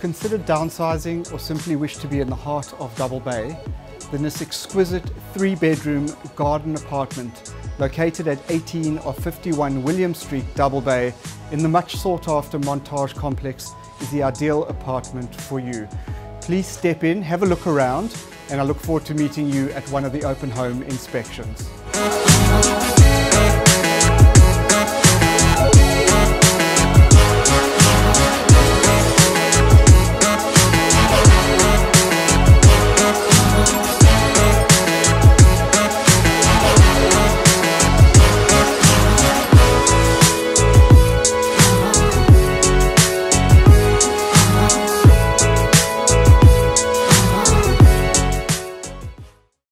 considered downsizing or simply wish to be in the heart of Double Bay, then this exquisite 3-bedroom garden apartment located at 18 of 51 William Street, Double Bay, in the much sought after Montage complex is the ideal apartment for you. Please step in, have a look around, and I look forward to meeting you at one of the open home inspections.